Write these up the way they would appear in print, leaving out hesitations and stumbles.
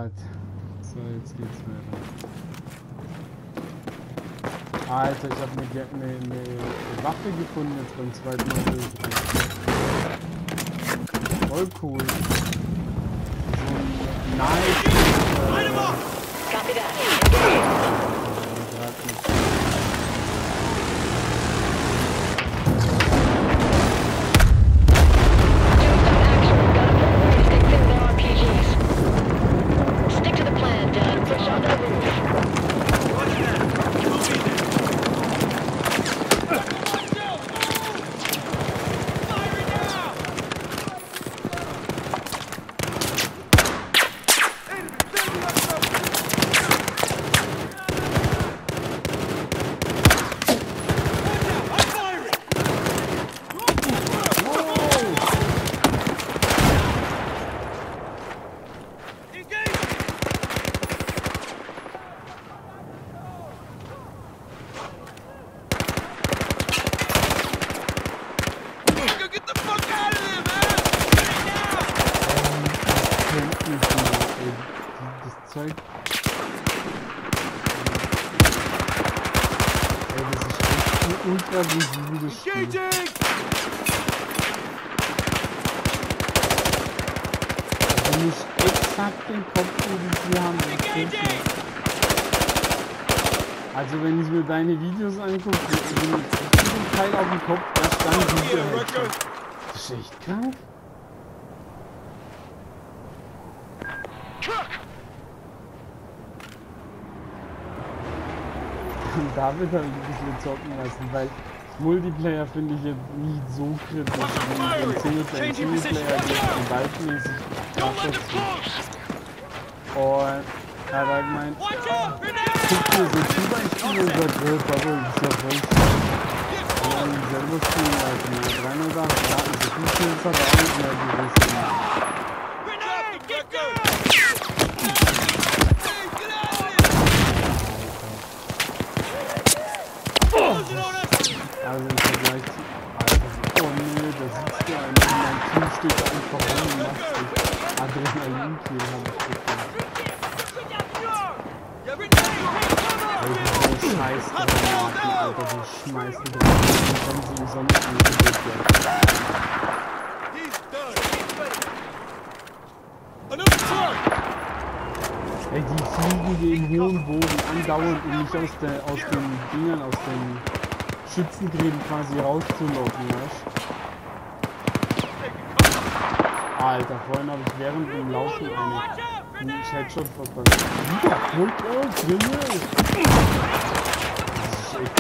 Gott. So, jetzt geht's weiter. Alter, ich habe eine Waffe gefunden jetzt beim zweiten Mal. Voll cool. So ein nice. Copy that. Das Zeug. Ey, das ist echt ultra visibles Spiel. Wenn ich exakt den Kopf irgendwie haben, das stimmt nicht. Also wenn ich mir deine Videos angucke, wenn ich den Teil auf den Kopf, erst dann sieht er halt schon. Das ist echt krank. Und da wird halt ein bisschen zocken lassen, weil Multiplayer finde ich jetzt nie so kritisch, wie ein Singleplayer geht und waldmäßig krasser zu. Und er hat halt gemeint, guck dir so Tuba-Spiele und sagt, Bubble, das ist ja voll schön. Und dann selber spielen lassen, 308 Daten, so viel Skills hat er auch nicht mehr gerissen. Also im Vergleich zu... Alter, oh nee, da sitzt ja einer in meinem Team, steht da einfach rum und macht sich Adrenalinkill, hab ich gefunden. Ey, diese scheiß Granaten, Alter, die schmeißen Granaten, die kommen sowieso nicht in die Bildung. Ey, die fliegen den hohen Boden andauernd, um mich aus den Dingern, aus den Schützengräben quasi rauszulocken, weißt du? Alter, vorhin habe ich während dem Laufen einen Headshot verpasst. Wieder, holt aus, Junge! Das ist echt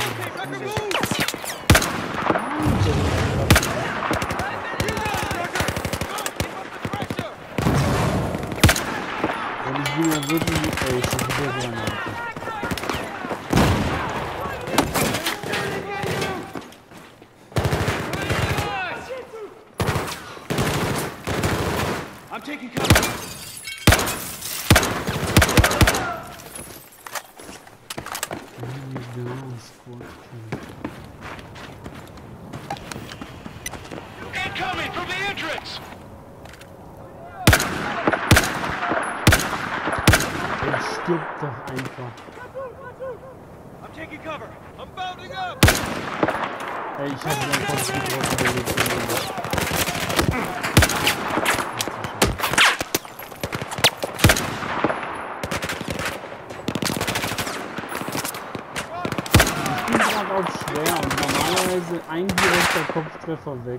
und ich bin ja wirklich, ey, schon wieder Granaten. I'm taking cover. Incoming from the entrance. Er stirbt doch einfach. I'm taking cover. I'm bounding up. Ey, ich hab den Kopf getroffen. Auch schwer und normalerweise ein direkter Kopftreffer weg.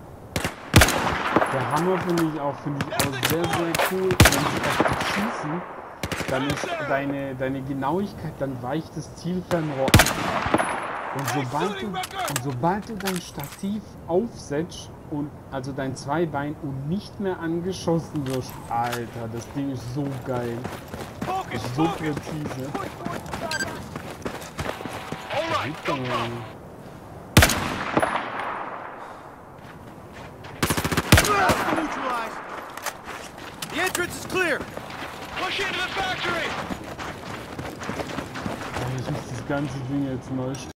Der Hammer finde ich auch sehr, sehr cool. Wenn sie auf dich schießen, dann ist deine Genauigkeit, dann weicht das Zielfernrohr ab. Und sobald du dein Stativ aufsetzt und also dein Zweibein und nicht mehr angeschossen wirst, Alter, das Ding ist so geil. Das ist so präzise. The entrance is clear. Push into the factory. Ich muss das ganze Ding jetzt neu starten.